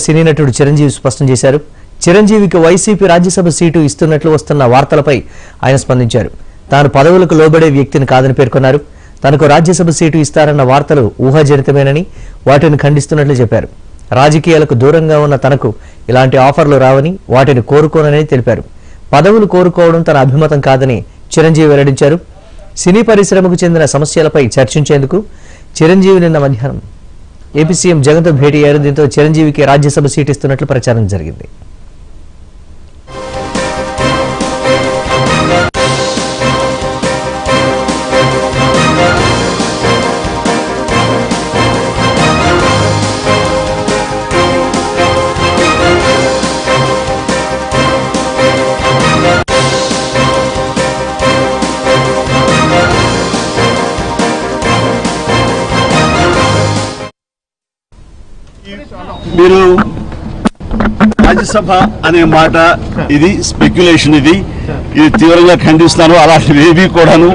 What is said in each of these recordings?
సినీ నటుడు చిరంజీవి స్పష్టం చేశారు. చిరంజీవికి వైసీపీ రాజ్యసభ సీటు ఇస్తున్నట్లు వస్తున్న వార్తలపై ఆయన స్పందించారు. తాను పదవులకు లోబడే వ్యక్తిని కాదని పేర్కొన్నారు. తనకు రాజ్యసభ సీటు ఇస్తారన్న వార్తలు ఊహాజనితమేనని వాటిని ఖండిస్తున్నట్లు చెప్పారు. రాజకీయాలకు దూరంగా ఉన్న తనకు ఇలాంటి ఆఫర్లు రావని వాటిని కోరుకోనని తెలిపారు. పదవులు కోరుకోవడం తన అభిమతం కాదని చిరంజీవి వెల్లడించారు. సినీ పరిశ్రమకు చెందిన సమస్యలపై చర్చించేందుకు చిరంజీవి నిన్న మధ్యాహ్నం ఏపీ సీఎం జగన్తో భేటీ అయ్యారు. దీంతో చిరంజీవికి రాజ్యసభ సీటు ఇస్తున్నట్లు ప్రచారం జరిగింది. మీరు రాజ్యసభ అనే మాట ఇది స్పెక్యులేషన్, ఇది తీవ్రంగా ఖండిస్తాను. అలాంటివి ఏవి కూడాను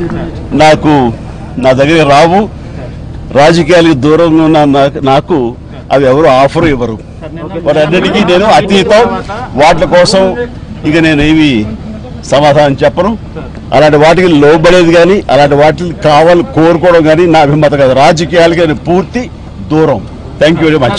నా దగ్గర రావు. రాజకీయాలకు దూరంగా ఉన్న నాకు అవి ఎవరు ఆఫర్ ఇవ్వరు. వాటన్నిటికీ నేను అతీతం. వాటి కోసం ఇక నేనేమి సమాధానం చెప్పను. అలాంటి వాటికి లోబడేది కానీ అలాంటి వాటికి కావాలి కోరుకోవడం కానీ నా అభిమతం కాదు. రాజకీయాలకి నేను పూర్తి దూరం. Thank you very much.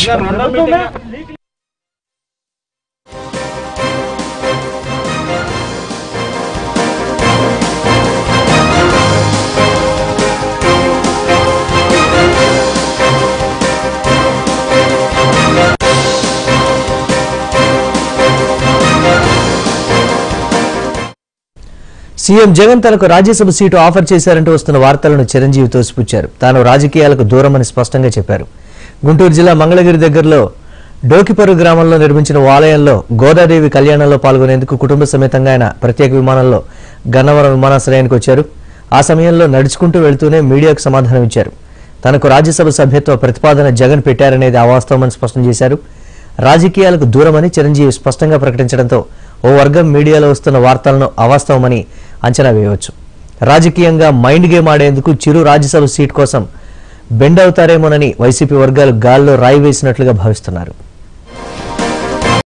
CM Jagan తనకు రాజ్యసభ సీటు ఆఫర్ చేశారంటూ వస్తున్న వార్తలను చిరంజీవి తోసిపుచ్చారు. తాను రాజకీయాలకు దూరమని స్పష్టంగా చెప్పారు. గుంటూరు జిల్లా మంగళగిరి దగ్గరలో డోకిపరు గ్రామంలో నిర్మించిన ఆలయంలో గోదాదేవి కళ్యాణంలో పాల్గొనేందుకు కుటుంబ సమేతంగా ఆయన ప్రత్యేక విమానంలో గన్నవరం విమానాశ్రయానికి వచ్చారు. ఆ సమయంలో నడుచుకుంటూ వెళ్తూనే మీడియాకు సమాధానం ఇచ్చారు. తనకు రాజ్యసభ సభ్యత్వ ప్రతిపాదన జగన్ పెట్టారనేది అవాస్తవమని స్పష్టం చేశారు. రాజకీయాలకు దూరమని చిరంజీవి స్పష్టంగా ప్రకటించడంతో ఓ వర్గం మీడియాలో వస్తున్న వార్తలను అవాస్తవమని అంచనా వేయవచ్చు. రాజకీయంగా మైండ్ గేమ్ ఆడేందుకు చిరు రాజ్యసభ సీట్ కోసం బెండ్ అవుతారేమోనని వైసీపీ వర్గాలు గాల్లో రాయి వేసినట్లుగా భావిస్తున్నారు.